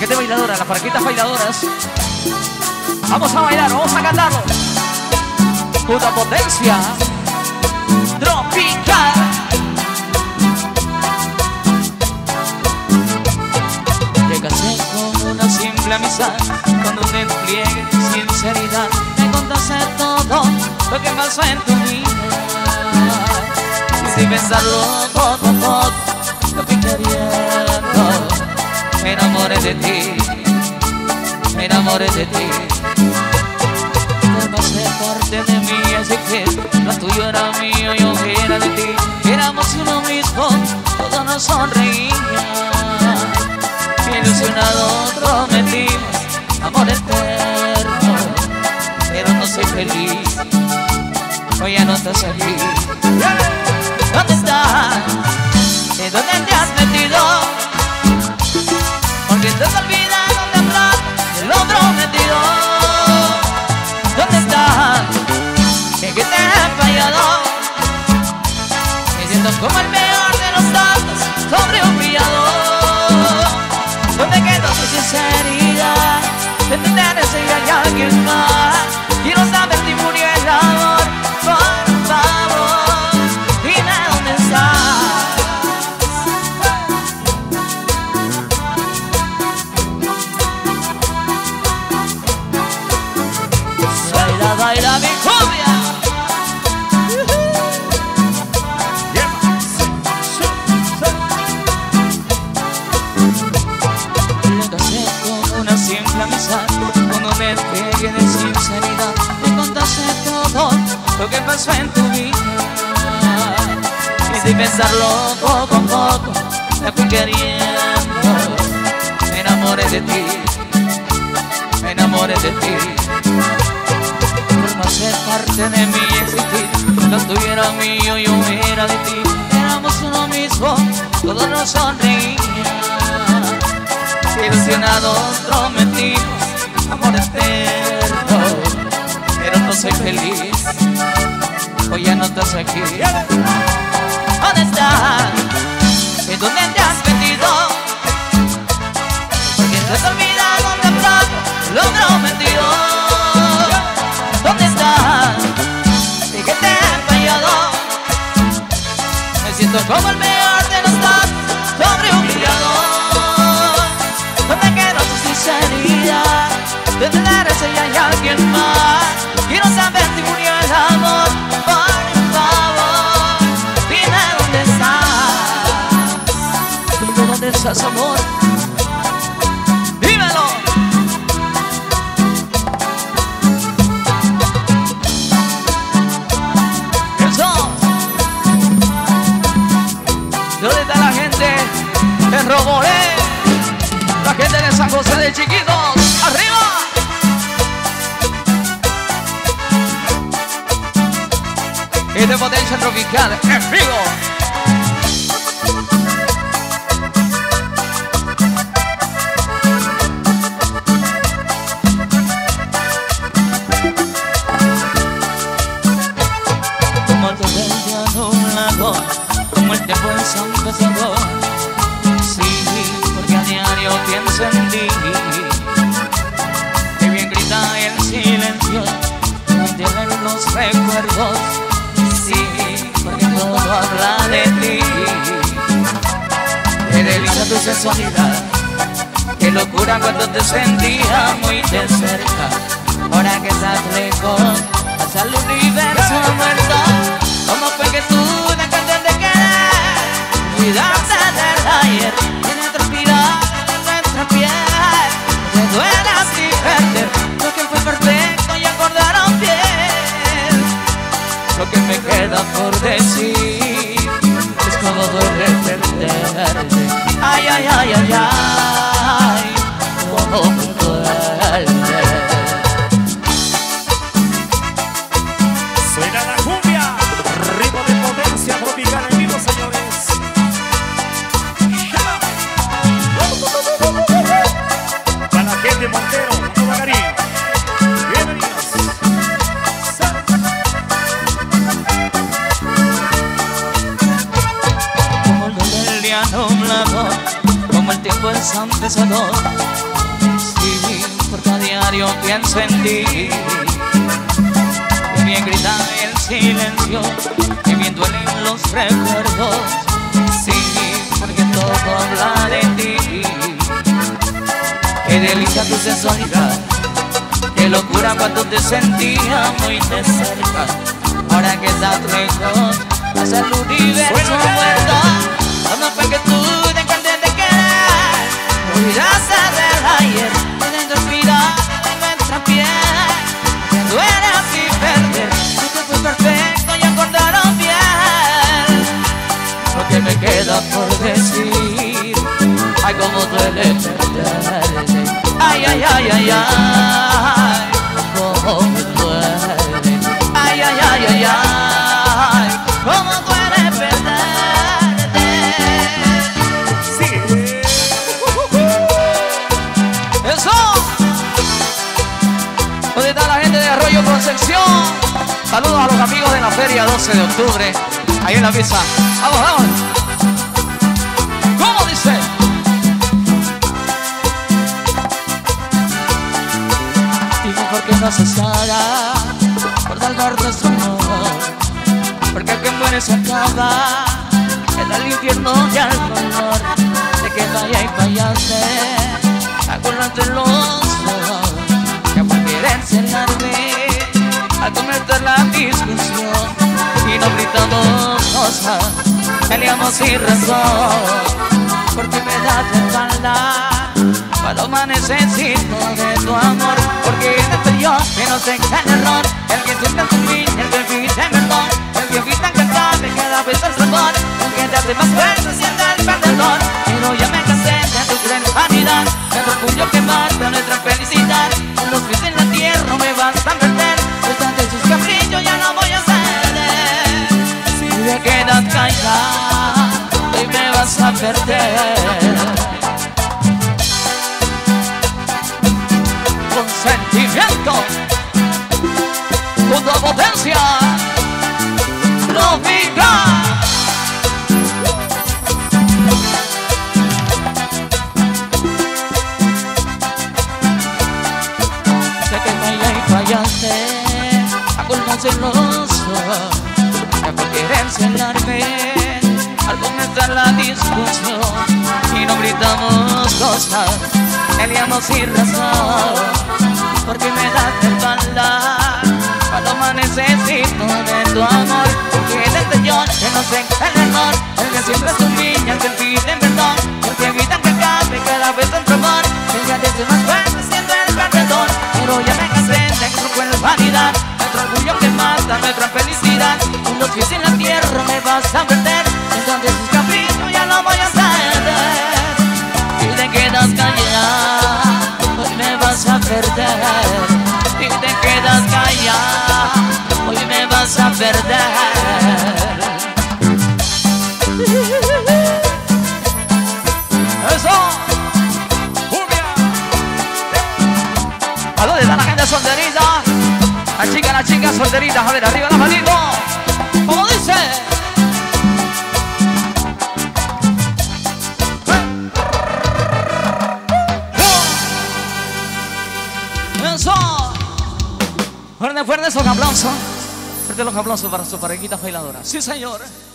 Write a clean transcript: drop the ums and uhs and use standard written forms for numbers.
gente bailadora, las paraquitas bailadoras. Vamos a bailar, vamos a cantarlo. Puta potencia tropical. Te casé con una simple amistad, con un despliegue de sinceridad. Me contaste todo lo que pasó en tu vida, y sin pensarlo poco a poco lo fui queriendo. Me enamoré de ti, me enamoré de ti. Formaste parte de mí, así que lo tuyo era mío, yo era de ti. Éramos uno mismo, todos nos sonreían. Ilusionados prometimos amor eterno, pero no soy feliz, hoy ya no estás aquí. ¿Dónde estás? ¿De dónde te has metido? Porque te has olvidado de hablar de lo prometido. ¿Dónde estás? ¿En qué te he fallado? Me siento como el peor de los datos sobre un pillado. ¿Dónde quedó tu sinceridad? De entender si hay alguien más. Quiero saber si murió el amor. Por favor, dime dónde estás. Baila, baila mi cumbia. Simple amistad, con un despegue de sinceridad. Me contaste todo lo que pasó en tu vida, y sin pensarlo poco a poco me fui queriendo. Me enamoré de ti, me enamoré de ti. Formaste parte de mi existir, lo tuyo era mío, yo era de ti. Éramos uno mismo, todos nos sonreían. Ilusionados prometimos amor eterno, pero no soy feliz, hoy ya no estás aquí. ¿Dónde estás? ¿En dónde te has metido? Porque te has olvidado de hablar lo prometido. ¿Dónde estás? ¿En qué te he fallado? Me siento como el peor de los datos sobre un pillado. ¿Dónde quedó tu sinceridad? De entender si hay alguien más. Quiero saber si murió el amor. Por favor, dime dónde estás. Dime dónde estás, amor. Dímelo. Eso. ¿Dónde está la gente de Roboré? La gente de San José de Chiquitos, ¡arriba! Y de Potencia Tropical, en vivo. Como el del día nublado, como el tiempo en San Pesado. Pienso en ti, que bien grita el silencio, mantienen los recuerdos. Sí, porque todo habla de ti. Qué delicia tu sensualidad, qué locura cuando te sentía muy de cerca. Ahora que estás lejos, pasa el universo muerto. ¿Cómo fue que tú dejaste de querer? Olvidaste del ayer, tiene transpirar piel, te duele así perder lo que fue perfecto y acordaron bien. Lo que me queda por decir es como duele perderte. Ay, ay, ay, ay, ay, como me duele. Suena la cumbia, ritmo de Potencia Tropical en vivo, señores. Gente Montero, todo cariño. Bienvenidos. Como el del día nublado, como el tiempo es empezador. radio que encendí. Que bien grita el silencio, que bien duelen los recuerdos. Sí, porque todo habla de ti. Qué delicia tu sensualidad, qué locura cuando te sentía muy de cerca. Ahora que estás lejos, pasa el universo muerto. ¿Cómo fue que tú dejaste de querer? Olvidaste del ayer, pudiendo respirar en nuestra piel. Que duele así perder, no te fue perfecto y acordaron bien. Lo que me queda por decir, ay cómo duele perderte. Ay, ay, ay, ay, ay, cómo me duele. Ay, ay, ay, ay, ay, cómo duele perderte. Sí. Eso. ¿Dónde está la gente de Arroyo Concepción? Saludos a los amigos de la feria 12 de octubre, ahí en la misa. Vamos, vamos. ¿Cómo dice? Por qué no se saga por salvar nuestro amor, porque el que muere se acaba, queda el infierno y el dolor de que vaya y fallaste, acordarte los ojos, que por querer celarme, al cometer la discusión y no gritamos cosas, peleamos sin razón, porque me das la espalda. Cuando más necesito de tu amor, porque eres yo que no sé qué error, el que siente tu fin, el que pide perdón, el que evita que acabe cada vez el sabor, el que te hace más fuerte siente el perdedor. Pero ya me cansé de tu cruel vanidad, de tu orgullo que mata nuestra felicidad. Con los pies en la tierra no me vas a perder, pues de sus caprichos ya no voy a ceder. Si te quedas callada, hoy me vas a perder. Con sentimiento, con toda potencia, lógica. Sé que fallé y fallaste, a colmo celoso, que por querer celarme, al comenzar la discusión y no gritamos cosas, peleamos sin razón, porque me das la espalda cuando más necesito de tu amor, porque eres yo que no sé el error, el que siempre es un niño, el que pide perdón, el que evita que acabe cada vez otro amor, el que te hace más fuerte siendo el perdedor. Pero ya me cansé de tu cruel vanidad, nuestro orgullo que mata nuestra felicidad. Con los pies en la tierra me vas a perder, entonces sus caprichos ya no voy a ceder. Si te quedas callada, hoy me vas a perder. Si te quedas callada, hoy me vas a perder. ¡Eso! ¡Cumbia! ¿A dónde está la gente solterita? Las chicas solteritas, a ver, arriba la manito. ¿Cómo dice? Fuerte esos aplausos. Fuerte los aplausos para su parejita bailadora. Sí, señor.